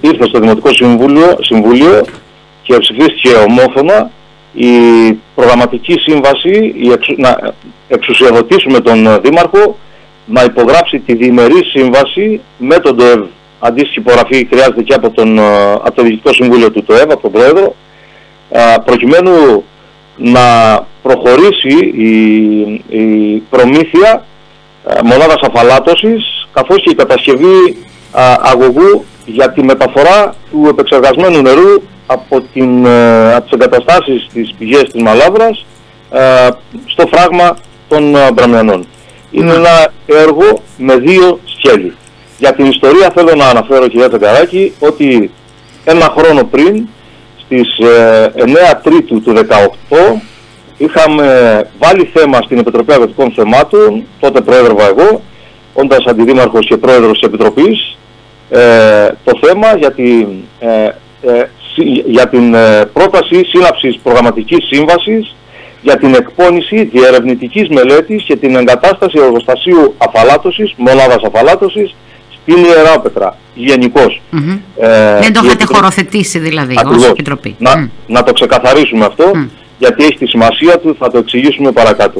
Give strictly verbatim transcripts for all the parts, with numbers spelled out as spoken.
ήρθε στο Δημοτικό Συμβούλιο, Συμβούλιο και ψηφίστηκε ομόφωνα η προγραμματική σύμβαση, η εξου, να εξουσιοδοτήσουμε τον Δήμαρχο να υπογράψει τη διημερή σύμβαση με τον ΤΟΕΒ. Αντίστοιχη υπογραφή χρειάζεται και από, τον, από το Διοικητικό Συμβούλιο του ΤΟΕΒ, από τον Πρόεδρο, προκειμένου να προχωρήσει η, η προμήθεια μονάδας αφαλάτωσης, καθώς και η κατασκευή αγωγού για τη μεταφορά του επεξεργασμένου νερού από, την, από τις εγκαταστάσεις της πηγές της Μαλάβρας στο φράγμα των Μπραμιανών. Είναι ένα έργο με δύο σκέλη. Για την ιστορία θέλω να αναφέρω, κυρία Τσαγκαράκη, ότι ένα χρόνο πριν, στις εννέα Τρίτου του δεκαοκτώ, είχαμε βάλει θέμα στην Επιτροπή Αγροτικών Θεμάτων, τότε προέδρευα εγώ, όντας αντιδήμαρχος και πρόεδρος της Επιτροπής, ε, το θέμα για την, ε, ε, για την ε, πρόταση σύναψης προγραμματικής σύμβασης για την εκπόνηση διερευνητικής μελέτης και την εγκατάσταση εργοστασίου αφαλάτωσης, μονάδας αφαλάτωσης, στην Ιεράπετρα, γενικώς. Mm-hmm. Ε, Δεν το είχατε επιτρο... χωροθετήσει δηλαδή Ακριβώς. ως Επιτροπή. Να, mm. να το ξεκαθαρίσουμε αυτό, mm. γιατί έχει τη σημασία του, θα το εξηγήσουμε παρακάτω.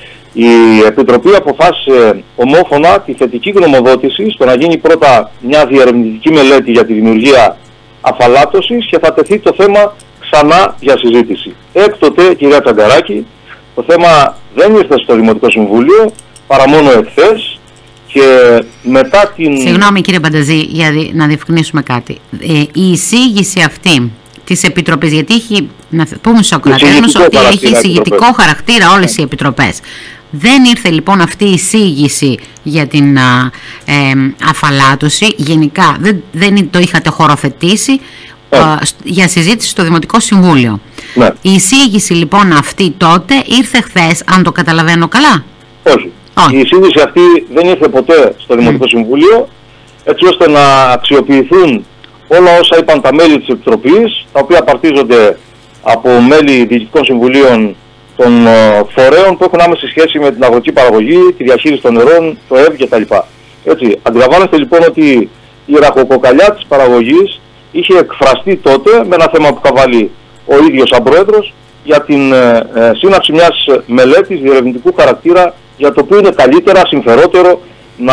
Η Επιτροπή αποφάσισε ομόφωνα τη θετική γνωμοδότηση στο να γίνει πρώτα μια διερευνητική μελέτη για τη δημιουργία αφαλάτωσης και θα τεθεί το θέμα ξανά για συζήτηση. Έκτοτε, κυρία Τσαγκαράκη, το θέμα δεν ήρθε στο Δημοτικό Συμβούλιο παρά μόνο εχθές και μετά την... Συγγνώμη κύριε Μπανταζή, για να διευκρινίσουμε κάτι. Ε, η εισήγηση αυτή της Επιτροπής, γιατί έχει, να πούμε Σοκρατέρνος, ότι έχει εισηγητικό χαρακτήρα όλες οι επιτροπές. Δεν ήρθε λοιπόν αυτή η εισήγηση για την α, ε, αφαλάτωση, γενικά δεν, δεν το είχατε χωροθετήσει ε. α, για συζήτηση στο Δημοτικό Συμβούλιο. Ναι. Η εισήγηση λοιπόν αυτή τότε ήρθε χθες, αν το καταλαβαίνω καλά. Όχι. Όχι. Η εισήγηση αυτή δεν ήρθε ποτέ στο Δημοτικό mm. Συμβούλιο, έτσι ώστε να αξιοποιηθούν όλα όσα είπαν τα μέλη της Επιτροπής, τα οποία απαρτίζονται από μέλη διοικητικών συμβουλίων των φορέων που έχουν άμεση σχέση με την αγροτική παραγωγή, τη διαχείριση των νερών, το ΕΒ κτλ. Έτσι, αντιλαμβάνεστε λοιπόν ότι η ραχοκοκαλιά της παραγωγής είχε εκφραστεί τότε με ένα θέμα που είχα βάλει ο ίδιος σαν πρόεδρος για την ε, ε, σύναψη μιας μελέτης διερευνητικού χαρακτήρα για το οποίο είναι καλύτερα, συμφερότερο να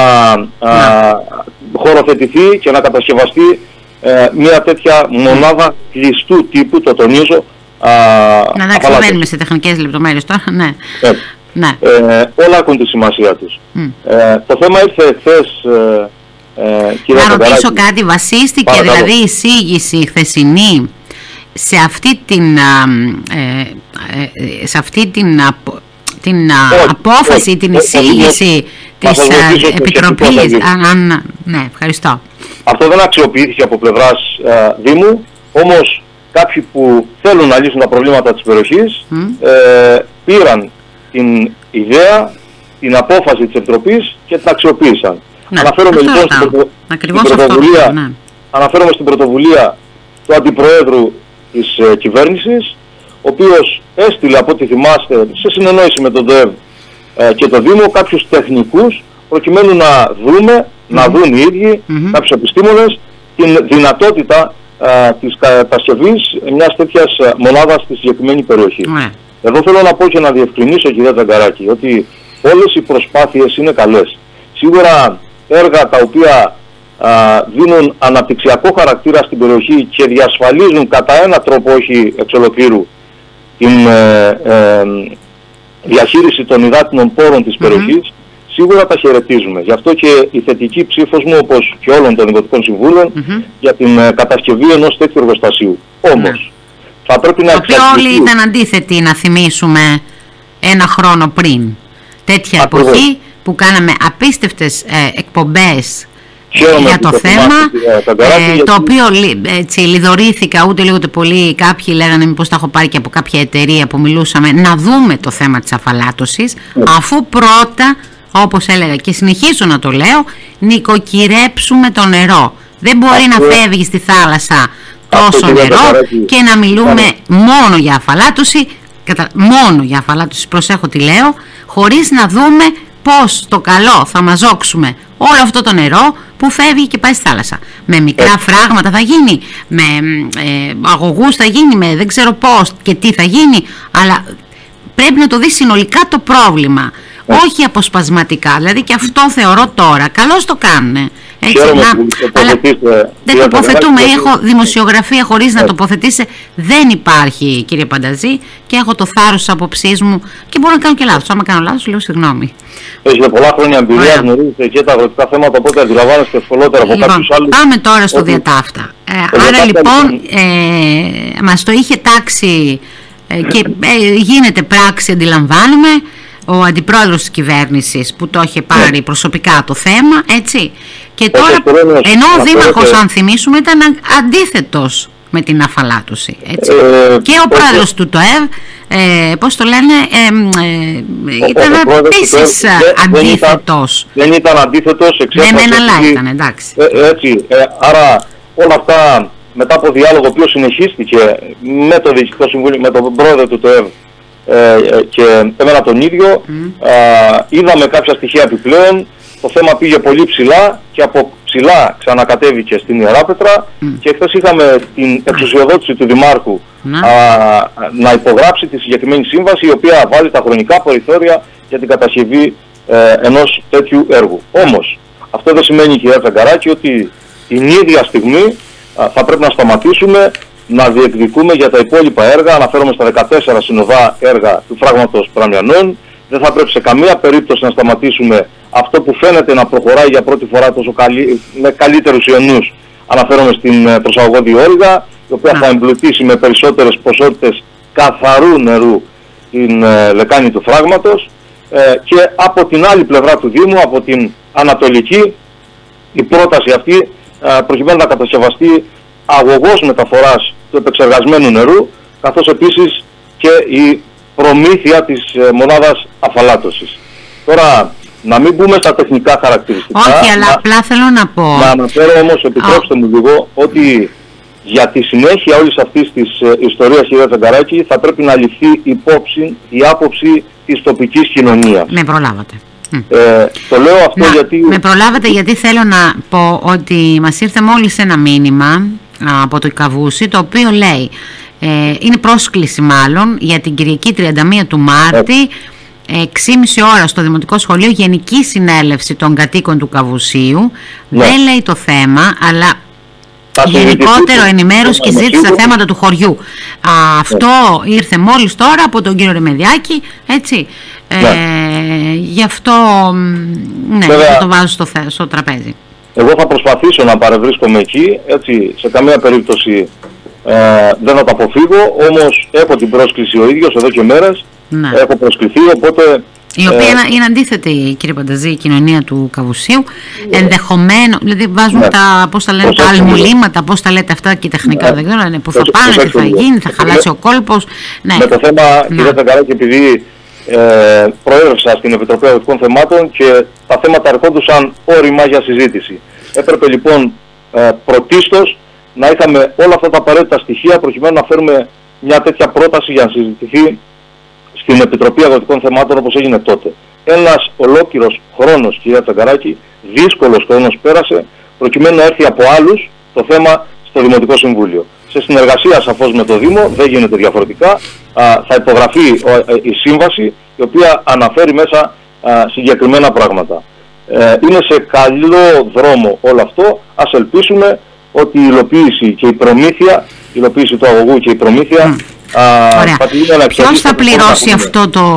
α, χωροθετηθεί και να κατασκευαστεί ε, μια τέτοια μονάδα κλειστού τύπου, το τονίζω. Α, να εντάξει, δεν μένουμε σε τεχνικές λεπτομέρειες τώρα, ναι. Ε, ναι. Ε, όλα έχουν τη σημασία τους. Mm. Ε, το θέμα ήρθε χθες, ε, ε, κύριε Να ρωτήσω Κονταράκη, κάτι, βασίστηκε παρακαλώ. Δηλαδή η εισήγηση χθεσινή σε αυτή την, ε, ε, σε αυτή την, απο, την όχι, απόφαση, όχι, την εισήγηση της ε, Επιτροπής. Αν, αν, ναι, ευχαριστώ. Αυτό δεν αξιοποιήθηκε από πλευράς ε, Δήμου, όμως κάποιοι που θέλουν να λύσουν τα προβλήματα της περιοχής mm. ε, πήραν την ιδέα, την απόφαση της Επιτροπής και την αξιοποίησαν. Ναι, αναφέρομαι λοιπόν στην, πρωτο... στην πρωτοβουλία, αυτό, ναι. αναφέρομαι στην πρωτοβουλία του Αντιπροέδρου της ε, κυβέρνησης, ο οποίος έστειλε, από ό,τι θυμάστε, σε συνεννόηση με τον ΔΕΒ ε, και το Δήμο, κάποιους τεχνικούς, προκειμένου να δούμε, mm. να δουν οι ίδιοι, mm-hmm. κάποιους επιστήμονες, την δυνατότητα α, της κατασκευής μιας τέτοιας μονάδας στη συγκεκριμένη περιοχή. Mm. Εδώ θέλω να πω και να διευκρινίσω, κυρία Τσαγκαράκη, ότι όλες οι προσπάθειες είναι καλές. Σίγουρα έργα τα οποία α, δίνουν αναπτυξιακό χαρακτήρα στην περιοχή και διασφαλίζουν κατά ένα τρόπο, όχι εξ ολοκλήρου, την ε, ε, διαχείριση των υδάτινων πόρων της περιοχής, mm-hmm. σίγουρα τα χαιρετίζουμε. Γι' αυτό και η θετική ψήφος μου, όπως και όλων των Δημοτικών Συμβούλων, mm-hmm. για την ε, κατασκευή ενός τέτοιου εργοστασίου. Όμως, mm. θα πρέπει να εξαρτηθεί... όλοι ήταν αντίθετοι, να θυμίσουμε, ένα χρόνο πριν. Τέτοια Ακριβώς. εποχή που κάναμε απίστευτες ε, εκπομπές για το θέμα, ε, γιατί... το οποίο έτσι, λιδωρήθηκα ούτε λίγο ούτε πολύ. Κάποιοι λέγανε μήπως τα έχω πάρει και από κάποια εταιρεία που μιλούσαμε, να δούμε το θέμα της αφαλάτωσης, mm. αφού πρώτα, όπως έλεγα και συνεχίζω να το λέω, νοικοκυρέψουμε το νερό. Δεν μπορεί Αυτό... να φεύγει στη θάλασσα τόσο Αυτό νερό και να μιλούμε Άρα. μόνο για αφαλάτωση, κατα... μόνο για αφαλάτωση, προσέχω τι λέω, χωρίς να δούμε πώς το καλό θα μαζόξουμε όλο αυτό το νερό που φεύγει και πάει στη θάλασσα. Με μικρά ε. φράγματα θα γίνει, με ε, αγωγούς θα γίνει, με δεν ξέρω πώς και τι θα γίνει, αλλά πρέπει να το δει συνολικά το πρόβλημα, ε. όχι αποσπασματικά. Δηλαδή και αυτό θεωρώ τώρα, καλώς το κάνουνε. Έτσι, να, αλλά δεν τοποθετούμε, έχω δημοσιογραφία χωρίς να τοποθετήσει, δεν υπάρχει, κύριε Πανταζή, και έχω το θάρρος της απόψής μου και μπορώ να κάνω και λάθος. Άμα κάνω λάθος, λέω συγγνώμη. Έχετε πολλά χρόνια εμπειρία, γνωρίζετε και τα αγροτικά θέματα, οπότε αντιλαμβάνεστε ευκολότερα από λοιπόν, κάποιους άλλους. Πάμε τώρα στο ότι... διατάφτα. Ε, άρα λοιπόν, ε, μας το είχε τάξει ε, και ε, γίνεται πράξη, αντιλαμβάνομαι, ο αντιπρόεδρος της κυβέρνησης που το είχε πάρει προσωπικά το θέμα, έτσι. Και τώρα, ενώ ο δήμαρχος, αν θυμίσουμε, ήταν αντίθετος με την αφαλάτωση, έτσι. Ε, και ο πρόεδρος του ΤΟΕΒ, ε, πώς το λένε, ε, ε, ήταν επίσης αντίθετος. Δεν ήταν αντίθετος, εξέφρασε. Ναι, μεν αλλά ήταν, εντάξει. Ε, έτσι, ε, άρα όλα αυτά μετά από διάλογο ο οποίος συνεχίστηκε με το Διοικητικό Συμβούλιο, με τον πρόεδρο του ΤΟΕΒ, Ε, και εμένα τον ίδιο, mm. α, είδαμε κάποια στοιχεία επιπλέον, το θέμα πήγε πολύ ψηλά και από ψηλά ξανακατέβηκε στην Ιεράπετρα mm. και χθες είχαμε την εξουσιοδότηση του Δημάρχου mm. α, να υπογράψει τη συγκεκριμένη σύμβαση, η οποία βάλει τα χρονικά περιθώρια για την κατασκευή ε, ενός τέτοιου έργου. Όμως αυτό δεν σημαίνει, κυρία Τσαγκαράκη, ότι την ίδια στιγμή α, θα πρέπει να σταματήσουμε να διεκδικούμε για τα υπόλοιπα έργα. Αναφέρομαι στα δεκατέσσερα συνοδά έργα του φράγματος Πραμιανών. Δεν θα πρέπει σε καμία περίπτωση να σταματήσουμε αυτό που φαίνεται να προχωράει για πρώτη φορά τόσο καλή, με καλύτερους ιονούς. Αναφέρομαι στην προσαγωγό διόρυγα, η οποία θα εμπλουτίσει με περισσότερες ποσότητες καθαρού νερού την ε, λεκάνη του φράγματος. Ε, και από την άλλη πλευρά του Δήμου, από την ανατολική, η πρόταση αυτή ε, προκειμένου να κατασκευαστεί αγωγός μεταφοράς του επεξεργασμένου νερού, καθώς επίσης και η προμήθεια της ε, μονάδας αφαλάτωσης. Τώρα, να μην μπούμε στα τεχνικά χαρακτηριστικά. Όχι, αλλά να, απλά θέλω να πω. Να αναφέρω όμως, επιτρέψτε oh. μου λίγο, ότι για τη συνέχεια όλης αυτής της ε, ιστορίας, κυρία Τσαγκαράκη, θα πρέπει να ληφθεί υπόψη η άποψη της τοπικής κοινωνίας. Με προλάβατε. Ε, το λέω αυτό να, γιατί... Με προλάβατε γιατί θέλω να πω ότι μας ήρθε μόλις ένα μήνυμα από το Ικαβούσι, το οποίο λέει, ε, είναι πρόσκληση μάλλον για την Κυριακή τριάντα μία του Μάρτη, έξι και μισή ώρα στο Δημοτικό Σχολείο, Γενική Συνέλευση των Κατοίκων του Καβουσίου. Ναι. Δεν λέει το θέμα, αλλά γενικότερο ενημέρωση και συζήτηση στα θέματα του χωριού. Α, αυτό ναι. ήρθε μόλις τώρα από τον κύριο Ρεμεδιάκη, έτσι. Ναι. Ε, γι' αυτό ναι, Βέβαια, το βάζω στο, στο τραπέζι. Εγώ θα προσπαθήσω να παρευρίσκομαι εκεί, έτσι, σε καμία περίπτωση ε, δεν θα το αποφύγω, όμως έχω την πρόσκληση ο ίδιος εδώ και μέρες, ναι. έχω προσκληθεί, οπότε... Η οποία ε, είναι αντίθετη, κύριε Πανταζή, η κοινωνία του Καβουσίου, ναι. ενδεχομένως, δηλαδή βάζουν ναι. τα, πώς τα λένε, τα αλμουλήματα, πώς τα λέτε αυτά και τεχνικά, ναι. δεν ξέρω, ναι, που θα πάνε, τι θα γίνει, θα χαλάσει ο κόλπος. Ναι. Με το θέμα, ναι. κύριε Τσαγκαράκη, επειδή ε, προέδρευσα στην Επιτροπή Αγροτικών Θεμάτων και τα θέματα ερχόντουσαν όρημα για συζήτηση. Έπρεπε λοιπόν ε, πρωτίστως να είχαμε όλα αυτά τα απαραίτητα στοιχεία προκειμένου να φέρουμε μια τέτοια πρόταση για να συζητηθεί στην Επιτροπή Αγροτικών Θεμάτων όπως έγινε τότε. Ένας ολόκληρος χρόνος, κυρία Τσαγκαράκη, δύσκολος χρόνος πέρασε προκειμένου να έρθει από άλλους το θέμα στο Δημοτικό Συμβούλιο. Σε συνεργασία σαφώς με το Δήμο, δεν γίνεται διαφορετικά, α, θα υπογραφεί η σύμβαση η οποία αναφέρει μέσα α, συγκεκριμένα πράγματα. Ε, είναι σε καλό δρόμο όλο αυτό. Ας ελπίσουμε ότι η υλοποίηση και η προμήθεια, η υλοποίηση του αγωγού και η προμήθεια mm. α, θα Ποιος θα πληρώσει αυτό το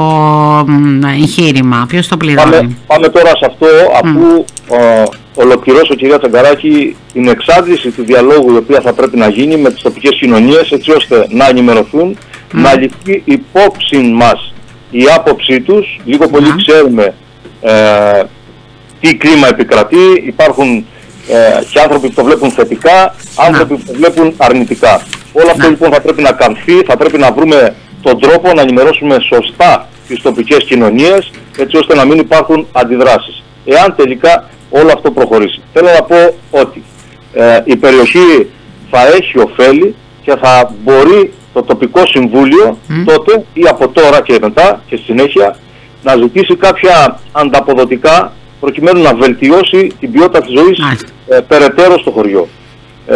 εγχείρημα, ποιος το πληρώνει? Πάμε, πάμε τώρα σε αυτό, αφού mm. α, ολοκληρώσω, κυρία Τσαγκαράκη, την εξάντληση του διαλόγου η οποία θα πρέπει να γίνει με τις τοπικές κοινωνίες, έτσι ώστε να ενημερωθούν, mm. να ληφθεί υπόψη μας η άποψή τους. Λίγο mm. πολύ ξέρουμε ε, τι κλίμα επικρατεί, υπάρχουν ε, και άνθρωποι που το βλέπουν θετικά, άνθρωποι που το βλέπουν αρνητικά. Όλο αυτό λοιπόν θα πρέπει να καμφθεί, θα πρέπει να βρούμε τον τρόπο να ενημερώσουμε σωστά τις τοπικές κοινωνίες, έτσι ώστε να μην υπάρχουν αντιδράσεις. Εάν τελικά όλο αυτό προχωρήσει. Θέλω να πω ότι ε, η περιοχή θα έχει ωφέλη και θα μπορεί το τοπικό συμβούλιο mm. τότε ή από τώρα και μετά και στη συνέχεια να ζητήσει κάποια ανταποδοτικά προκειμένου να βελτιώσει την ποιότητα της ζωής ε, περαιτέρω στο χωριό. Ε,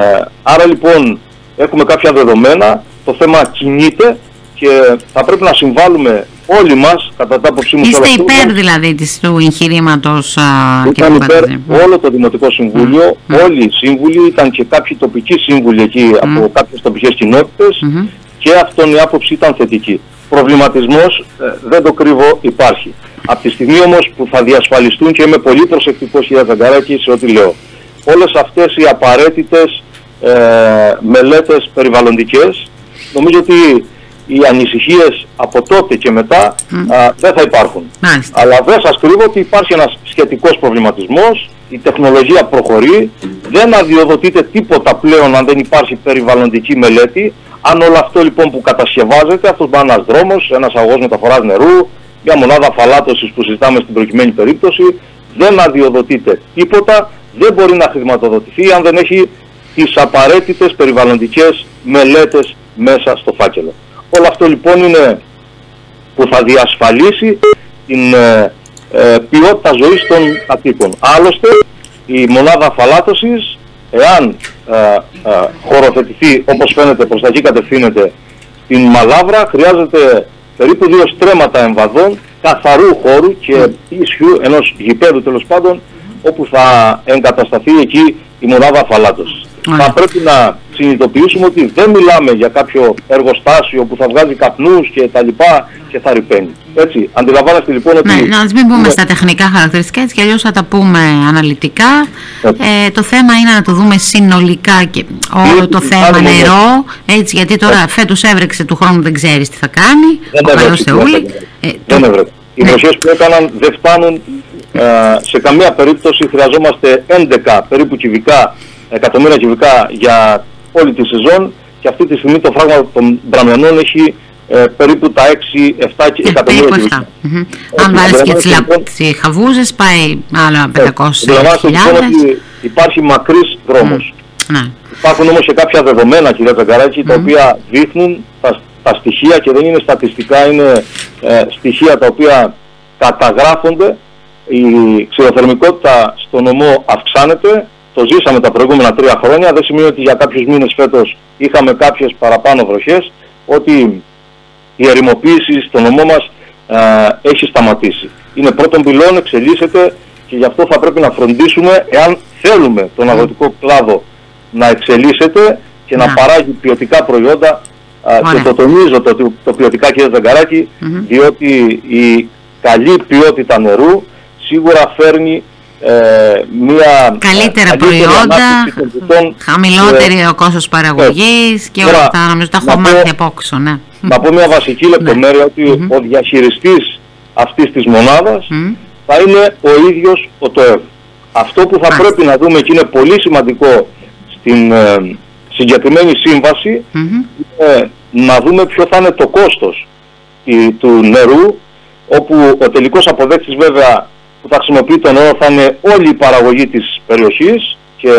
άρα λοιπόν έχουμε κάποια δεδομένα, το θέμα κινείται και θα πρέπει να συμβάλλουμε όλοι μας, κατά τα άποψή μου. Είστε υπέρ δηλαδή της, του εγχειρήματος? Ήταν υπέρ mm. όλο το Δημοτικό Συμβούλιο, mm. όλοι οι σύμβουλοι, ήταν και κάποιοι τοπικοί σύμβουλοι εκεί mm. από κάποιες τοπικές κοινότητες mm-hmm. και αυτόν η άποψη ήταν θετική. Προβληματισμός, ε, δεν το κρύβω, υπάρχει. Από τη στιγμή όμως που θα διασφαλιστούν, και είμαι πολύ προσεκτικός κύριε Τζαγκαράκη σε ό,τι λέω, όλες αυτές οι απαραίτητες ε, μελέτες περιβαλλοντικές, νομίζω ότι οι ανησυχίες από τότε και μετά mm. α, δεν θα υπάρχουν. Nice. Αλλά δεν σας κρύβω ότι υπάρχει ένας σχετικός προβληματισμός, η τεχνολογία προχωρεί, δεν αδειοδοτείται τίποτα πλέον αν δεν υπάρχει περιβαλλοντική μελέτη. Αν όλο αυτό λοιπόν που κατασκευάζεται, αυτός είναι ένας δρόμος, ένας αγωγός μεταφοράς νερού, μια μονάδα αφαλάτωσης που συζητάμε στην προκειμένη περίπτωση, δεν αδειοδοτείται τίποτα, δεν μπορεί να χρηματοδοτηθεί αν δεν έχει τις απαραίτητες περιβαλλοντικές μελέτες μέσα στο φάκελο. Όλο αυτό λοιπόν είναι που θα διασφαλίσει την ε, ε, ποιότητα ζωής των κατοίκων. Άλλωστε η μονάδα αφαλάτωσης, εάν ε, ε, χωροθετηθεί όπως φαίνεται προς τα εκεί κατευθύνεται στην Μαλάβρα, χρειάζεται περίπου δύο στρέμματα εμβαδών καθαρού χώρου και ίσιου ενός γηπέδου τέλος πάντων, όπου θα εγκατασταθεί εκεί η μονάδα αφαλάτωσης. Mm. Θα πρέπει να συνειδητοποιήσουμε ότι δεν μιλάμε για κάποιο εργοστάσιο που θα βγάζει καπνούς και τα λοιπά και θα ρυπαίνει. Έτσι, αντιλαμβάνεστε λοιπόν ότι... Ναι, να μην μπούμε στα τεχνικά χαρακτηριστικά, έτσι κι αλλιώς θα τα πούμε αναλυτικά. Ε, το θέμα είναι να το δούμε συνολικά και όλο το θέμα νερό, έτσι, γιατί τώρα φέτος έβρεξε, του χρόνου δεν ξέρεις τι θα κάνει, ο καλός Θεούλη. Δεν έβρεξε. Οι βροχές που έκαναν δεν φτάνουν ε, σε καμία περίπτωση. Χρειαζόμαστε έντεκα περίπου κυβικά, εκατομμύρια κυβικά για όλη τη σεζόν, και αυτή τη στιγμή το φράγμα των Μπραμιανών έχει ε, περίπου τα έξι επτά εκατομμύρια κυβικά. Mm-hmm. Αν βάλεις και τις λα... χαβούζες πάει άλλα πεντακόσιες χιλιάδες. Υπάρχει μακρύς δρόμος. Mm. Υπάρχουν όμως και κάποια δεδομένα, κύριε Τζαγκαράκη, mm. τα οποία δείχνουν τα, τα στοιχεία, και δεν είναι στατιστικά, είναι ε, στοιχεία τα οποία καταγράφονται. Η ξηροθερμικότητα στο νομό αυξάνεται. Το ζήσαμε τα προηγούμενα τρία χρόνια. Δεν σημαίνει ότι για κάποιους μήνες φέτος είχαμε κάποιες παραπάνω βροχές, ότι η ερημοποίηση στο νομό μας ε, έχει σταματήσει. Είναι πρώτον πυλών, εξελίσσεται, και γι' αυτό θα πρέπει να φροντίσουμε, εάν θέλουμε τον αγροτικό κλάδο να εξελίσσεται και να παράγει ποιοτικά προϊόντα, ε, και το τονίζω το, το ποιοτικά, κύριε Τζαγκαράκη, mm-hmm. διότι η καλή ποιότητα νερού σίγουρα φέρνει Ε, μια καλύτερα προϊόντα, χαμηλότερη ο κόστος παραγωγής και όλα αυτά, νομίζω τα έχω μάθει απόξω. Ναι. Να πω μια βασική λεπτομέρεια, ότι mm-hmm. ο διαχειριστής αυτής της μονάδας mm-hmm. θα είναι ο ίδιος ο ΤΟΕΒ. Αυτό που θα ah. πρέπει να δούμε, και είναι πολύ σημαντικό στην ε, συγκεκριμένη σύμβαση, mm-hmm. είναι να δούμε ποιο θα είναι το κόστος η, του νερού, όπου ο τελικός αποδέκτης βέβαια που θα χρησιμοποιεί το νερό θα είναι όλη η παραγωγή της περιοχής και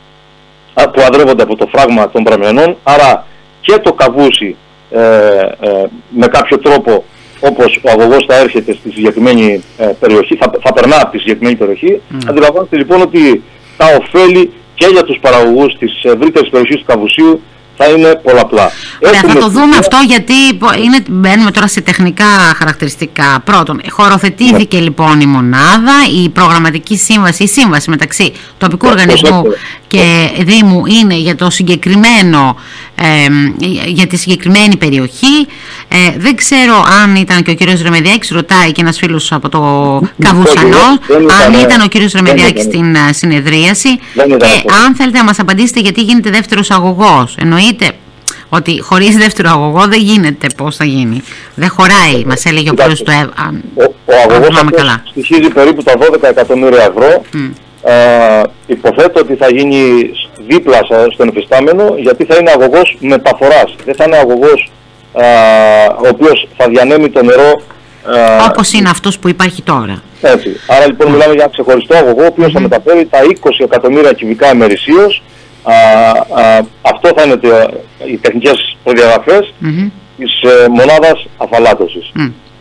που αδρεύονται από το φράγμα των Μπραμιανών, άρα και το καβούσι ε, ε, με κάποιο τρόπο, όπως ο αγωγός θα έρχεται στη συγκεκριμένη ε, περιοχή, θα, θα περνά από τη συγκεκριμένη περιοχή. Mm. Αντιλαμβάνεστε λοιπόν ότι τα ωφέλη και για τους παραγωγούς της ευρύτερης περιοχής του καβουσίου θα είναι πολλαπλά. Ωραία, θα το δούμε αυτό, γιατί είναι, μπαίνουμε τώρα σε τεχνικά χαρακτηριστικά. Πρώτον, χωροθετήθηκε ναι. λοιπόν η μονάδα, η προγραμματική σύμβαση, η σύμβαση μεταξύ τοπικού ναι, οργανισμού και Δήμου είναι για το συγκεκριμένο, ε, για τη συγκεκριμένη περιοχή. Ε, δεν ξέρω αν ήταν και ο κύριος Ρεμεδιάκης, ρωτάει και ένας φίλος από το Καβουσανό, αν ήταν ο κύριος Ρεμεδιάκης στην συνεδρίαση, και αν θέλετε να μας απαντήσετε γιατί γίνεται δεύτερος αγωγός. Εννοείται ότι χωρίς δεύτερο αγωγό δεν γίνεται, πώς θα γίνει. Δεν χωράει, μας έλεγε ο κύριος του ΕΒ. Ο, ο αγωγός αυτός στοιχίζει περίπου τα δώδεκα εκατομμύρια ευρώ. Mm. Ε, υποθέτω ότι θα γίνει δίπλα στον εφιστάμενο, γιατί θα είναι αγωγός μεταφοράς. Δεν θα είναι αγωγός ε, ο οποίος θα διανέμει το νερό ε, όπως είναι αυτός που υπάρχει τώρα. Έτσι. Άρα λοιπόν mm. μιλάμε για ξεχωριστό αγωγό, ο οποίος mm. θα μεταφέρει τα είκοσι εκατομμύρια κυβικά ημερησίως. Α, α, αυτό θα είναι το, οι τεχνικές προδιαγραφές mm-hmm. της ε, μονάδας αφαλάτωσης. Mm.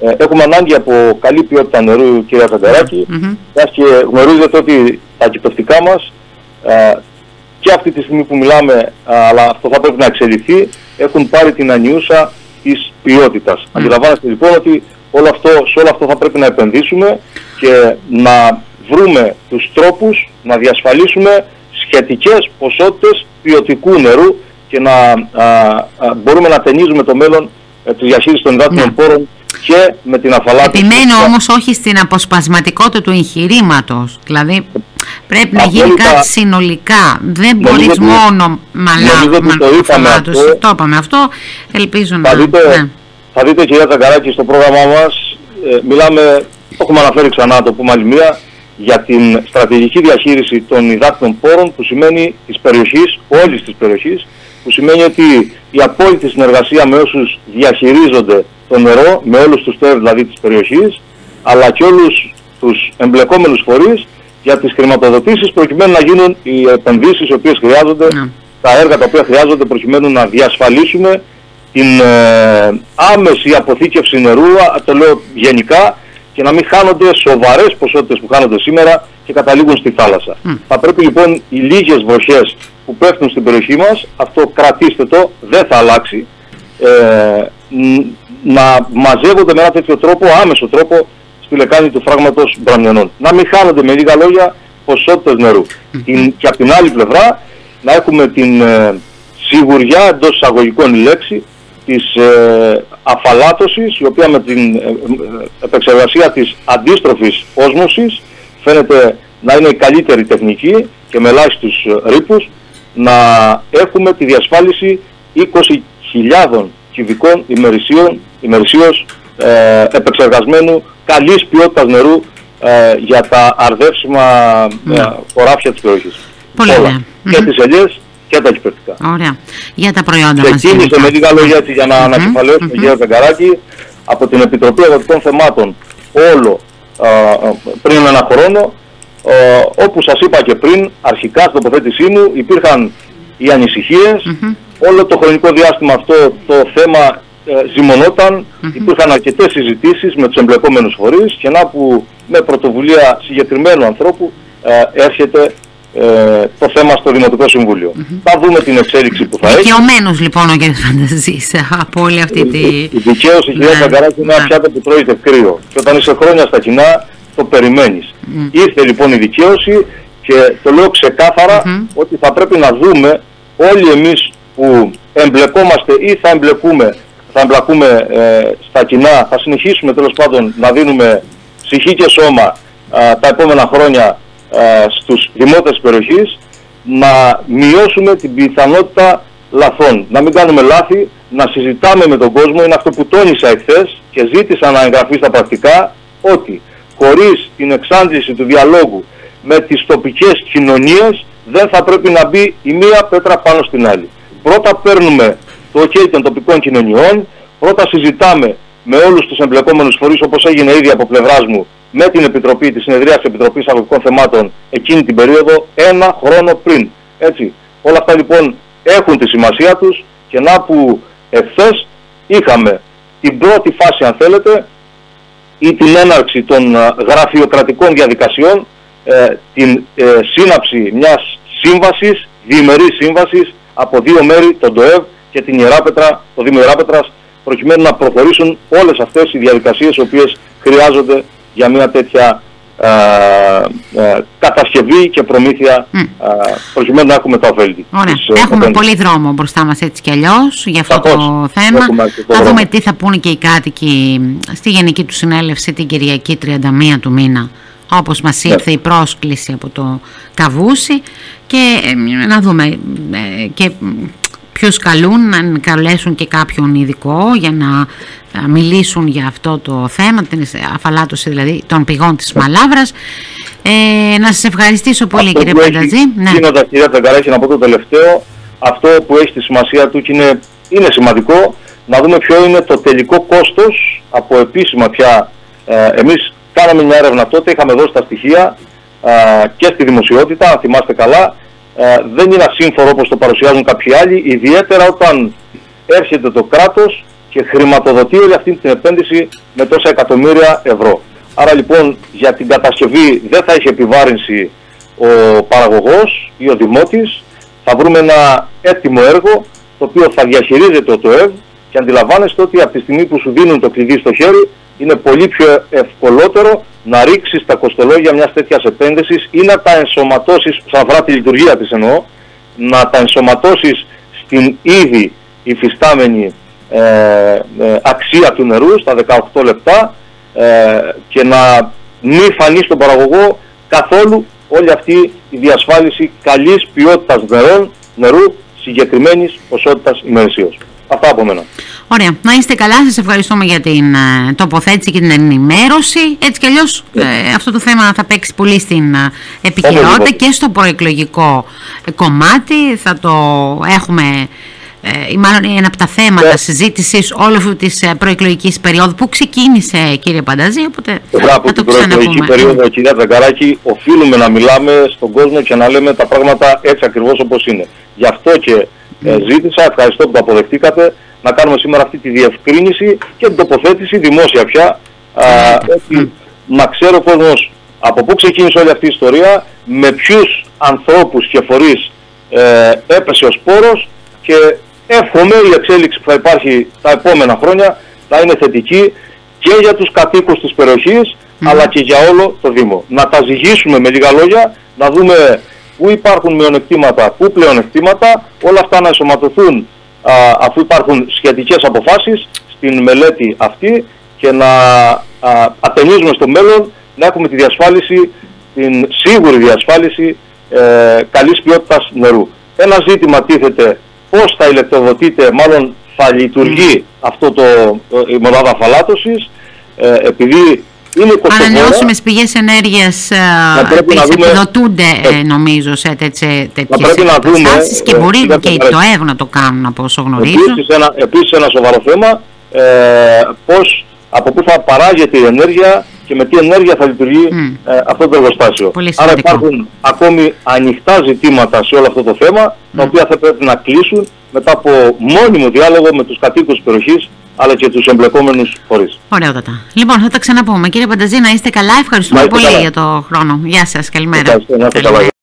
Ε, έχουμε ανάγκη από καλή ποιότητα νερού, κυρία Καγκαράκη, mm-hmm. και γνωρίζετε ότι τα κηπευτικά μας ε, και αυτή τη στιγμή που μιλάμε, ε, αλλά αυτό θα πρέπει να εξελιχθεί, έχουν πάρει την ανιούσα της ποιότητας. Mm. Αντιλαμβάνεστε λοιπόν ότι όλο αυτό, σε όλο αυτό θα πρέπει να επενδύσουμε και να βρούμε τους τρόπους να διασφαλίσουμε σχετικές ποσότητες ποιοτικού νερού και να α, α, μπορούμε να ταινίζουμε το μέλλον ε, της διαχείρισης των υδάτινων yeah. πόρων και με την αφαλάτωση. Επιμένω όμως όχι στην αποσπασματικότητα του εγχειρήματος. Δηλαδή πρέπει να γίνει κάτι συνολικά. Δεν μπορείς μόνο μαλάφαλάτωση. Το είπαμε αυτό. Ελπίζω να... Θα δείτε, ναι. θα δείτε κυρία Καγκαράκη, στο πρόγραμμά μας ε, μιλάμε, έχουμε αναφέρει ξανά, το πούμε άλλη μία, για την στρατηγική διαχείριση των υδάτινων πόρων, που σημαίνει της περιοχής, όλης της περιοχής, που σημαίνει ότι η απόλυτη συνεργασία με όσους διαχειρίζονται το νερό, με όλους τους ΤΕΒ δηλαδή της περιοχής, αλλά και όλους τους εμπλεκόμενους φορείς για τις χρηματοδοτήσεις, προκειμένου να γίνουν οι επενδύσεις οι οποίες χρειάζονται, yeah. τα έργα τα οποία χρειάζονται προκειμένου να διασφαλίσουμε την ε, άμεση αποθήκευση νερού, το λέω γενικά, και να μην χάνονται σοβαρές ποσότητες που χάνονται σήμερα και καταλήγουν στη θάλασσα. Mm. Θα πρέπει λοιπόν οι λίγες βροχές που πέφτουν στην περιοχή μας, αυτό κρατήστε το, δεν θα αλλάξει, ε, να μαζεύονται με ένα τέτοιο τρόπο, άμεσο τρόπο, στη λεκάνη του φράγματος Μπραμιανών. Να μην χάνονται με λίγα λόγια ποσότητες νερού. Mm. Την, και από την άλλη πλευρά να έχουμε την ε, σιγουριά, εντός εισαγωγικών λέξη, της ε, αφαλάτωσης, η οποία με την ε, ε, επεξεργασία της αντίστροφης όσμωσης φαίνεται να είναι η καλύτερη τεχνική και με ελάχιστους ρήπους, να έχουμε τη διασφάλιση είκοσι χιλιάδων κυβικών ημερησίων, ημερησίως ε, επεξεργασμένου καλής ποιότητας νερού ε, για τα αρδεύσιμα ε, χωράφια της περιοχής. Πολύ ωραία. Και mm-hmm. τις ελιές και τα κυπευτικά. Ωραία. Για τα προϊόντα και μας. Και κίνησε με λίγα λόγια έτσι για να mm-hmm. ανακεφαλαιώσουμε mm-hmm. κύριο Καγκαράκη, από την Επιτροπή Αγροτικών Θεμάτων όλο α, πριν ένα χρόνο, α, όπου σας είπα και πριν, αρχικά στην τοποθέτησή μου υπήρχαν οι ανησυχίες, mm-hmm. όλο το χρονικό διάστημα αυτό το θέμα ε, ζυμωνόταν, mm-hmm. υπήρχαν αρκετές συζητήσεις με τους εμπλεκόμενους φορείς και να που με πρωτοβουλία συγκεκριμένου ανθρώπου ε, έρχεται Ε, το θέμα στο Δημοτικό Συμβούλιο. Mm-hmm. Θα δούμε την εξέλιξη που θα έχει. Δικαιωμένος λοιπόν ο κ. Φανταζής από όλη αυτή τη... Η, η δικαίωση, ναι, κυρία Καγκαράκη, είναι ένα πιάτο που τρώγεται κρύο. Και όταν είσαι χρόνια στα κοινά, το περιμένεις. Mm. Ήρθε λοιπόν η δικαίωση και το λέω ξεκάθαρα mm-hmm. ότι θα πρέπει να δούμε όλοι εμείς που εμπλεκόμαστε ή θα εμπλεκούμε, θα εμπλακούμε ε, στα κοινά, θα συνεχίσουμε τέλος πάντων να δίνουμε ψυχή και σώμα ε, τα επόμενα χρόνια στους δημότες της περιοχής, να μειώσουμε την πιθανότητα λαθών. Να μην κάνουμε λάθη, να συζητάμε με τον κόσμο. Είναι αυτό που τόνισα εχθές και ζήτησα να εγγραφεί στα πρακτικά, ότι χωρίς την εξάντληση του διαλόγου με τις τοπικές κοινωνίες δεν θα πρέπει να μπει η μία πέτρα πάνω στην άλλη. Πρώτα παίρνουμε το OK των τοπικών κοινωνιών, πρώτα συζητάμε με όλους τους εμπλεκόμενους φορείς, όπως έγινε ήδη από πλευράς μου με την Επιτροπή, τη συνεδρία της Επιτροπής Αγροτικών Θεμάτων εκείνη την περίοδο, ένα χρόνο πριν. Έτσι. Όλα αυτά λοιπόν έχουν τη σημασία τους και να που εχθές είχαμε την πρώτη φάση, αν θέλετε, ή την έναρξη των γραφειοκρατικών διαδικασιών, ε, την ε, σύναψη μιας σύμβασης, διημερής σύμβασης από δύο μέρη, τον ΤΟΕΒ και την Ιεράπετρα, το Δήμο Ιεράπετρας, προκειμένου να προχωρήσουν όλες αυτές οι διαδικασίες οι οποίες χρειάζονται για μια τέτοια α, α, κατασκευή και προμήθεια mm. α, προκειμένου να έχουμε τα ωφέλη. Ωραία. Της, έχουμε πολύ δρόμο μπροστά μας έτσι κι αλλιώς για αυτό Σαφώς. το θέμα. Θα δούμε τι θα πούνε και οι κάτοικοι στη Γενική του Συνέλευση την Κυριακή τριάντα μία του μήνα, όπως μας ήρθε yeah. η πρόσκληση από το Καβούσι, και ε, να δούμε ε, και ποιους καλούν, να καλέσουν και κάποιον ειδικό για να μιλήσουν για αυτό το θέμα, την αφαλάτωση δηλαδή των πηγών της Μαλάβρας. Ε, να σας ευχαριστήσω πολύ, αυτό κύριε Πανταζή. Ναι. Γίνοντας, κυρία Καγκαράκη, να πω το τελευταίο, αυτό που έχει τη σημασία του και είναι, είναι σημαντικό να δούμε ποιο είναι το τελικό κόστος από επίσημα πια. Ε, εμείς κάναμε μια έρευνα τότε, είχαμε δώσει τα στοιχεία ε, και στη δημοσιότητα, αν θυμάστε καλά. Ε, δεν είναι ασύμφορο όπως το παρουσιάζουν κάποιοι άλλοι, ιδιαίτερα όταν έρχεται το κράτος και χρηματοδοτεί όλη αυτή την επένδυση με τόσα εκατομμύρια ευρώ. Άρα λοιπόν για την κατασκευή δεν θα έχει επιβάρυνση ο παραγωγός ή ο δημότης, θα βρούμε ένα έτοιμο έργο το οποίο θα διαχειρίζεται ο ΤΟΕΒ και αντιλαμβάνεστε ότι από τη στιγμή που σου δίνουν το κλειδί στο χέρι είναι πολύ πιο ευκολότερο να ρίξεις τα κοστολόγια μιας τέτοιας επένδυσης ή να τα ενσωματώσεις, σαν αφορά τη λειτουργία της εννοώ, να τα ενσωματώσεις στην ήδη υφιστάμενη ε, ε, αξία του νερού στα δεκαοκτώ λεπτά ε, και να μην φανεί στον παραγωγό καθόλου όλη αυτή η διασφάλιση καλής ποιότητας νερών, νερού συγκεκριμένης ποσότητας ημερησίως. Αυτά από μένα. Ωραία. Να είστε καλά. Σας ευχαριστούμε για την ε, τοποθέτηση και την ενημέρωση. Έτσι κι αλλιώς ε, αυτό το θέμα θα παίξει πολύ στην ε, επικαιρότητα και στο προεκλογικό ε, κομμάτι. Θα το έχουμε, ε, μάλλον είναι ένα από τα θέματα yeah. συζήτησης όλη αυτή της ε, προεκλογικής περίοδου που ξεκίνησε, κύριε Πανταζή. Οπότε θα από την προεκλογική περίοδο, κυρία Τζαγκαράκη, οφείλουμε να μιλάμε στον κόσμο και να λέμε τα πράγματα έτσι ακριβώς όπως είναι. Γι' αυτό και ε, ζήτησα, ευχαριστώ που το αποδεχτήκατε, να κάνουμε σήμερα αυτή τη διευκρίνηση και την τοποθέτηση δημόσια πια, α, έτσι, να ξέρει ο κόσμος από πού ξεκίνησε όλη αυτή η ιστορία, με ποιους ανθρώπους και φορείς ε, έπεσε ο σπόρος και εύχομαι η εξέλιξη που θα υπάρχει τα επόμενα χρόνια να είναι θετική και για τους κατοίκους της περιοχής mm. αλλά και για όλο το Δήμο. Να τα ζυγίσουμε με λίγα λόγια, να δούμε πού υπάρχουν μειονεκτήματα, πού πλεονεκτήματα, όλα αυτά να ενσωματωθούν α, αφού υπάρχουν σχετικές αποφάσεις στην μελέτη αυτή και να α, ατενίζουμε στο μέλλον να έχουμε τη διασφάλιση, την σίγουρη διασφάλιση ε, καλής ποιότητας νερού. Ένα ζήτημα τίθεται πώς θα ηλεκτροδοτείται, μάλλον θα λειτουργεί mm. αυτό το, η μονάδα αφαλάτωσης, ε, επειδή είναι κοστοβόρα. Ανανεώσιμες πηγές ενέργειας επιδοτούνται ε, νομίζω σε τέτοιες καταστάσεις και μπορεί ε, και το ΕΒ να το κάνουν από όσο γνωρίζω. Επίσης ένα, επίσης ένα σοβαρό θέμα, ε, πώς, από πού θα παράγεται η ενέργεια και με τι ενέργεια θα λειτουργεί mm. ε, αυτό το εργοστάσιο. Άρα υπάρχουν ακόμη ανοιχτά ζητήματα σε όλο αυτό το θέμα, mm. τα οποία θα πρέπει να κλείσουν μετά από μόνιμο διάλογο με τους κατοίκους της περιοχής αλλά και τους εμπλεκόμενους φορείς. Ωραιότατα. Λοιπόν, θα τα ξαναπούμε. Κύριε Πανταζή, να είστε καλά. Ευχαριστούμε είστε πολύ καλά. για το χρόνο. Γεια σας. Καλημέρα. Ευχαριστώ,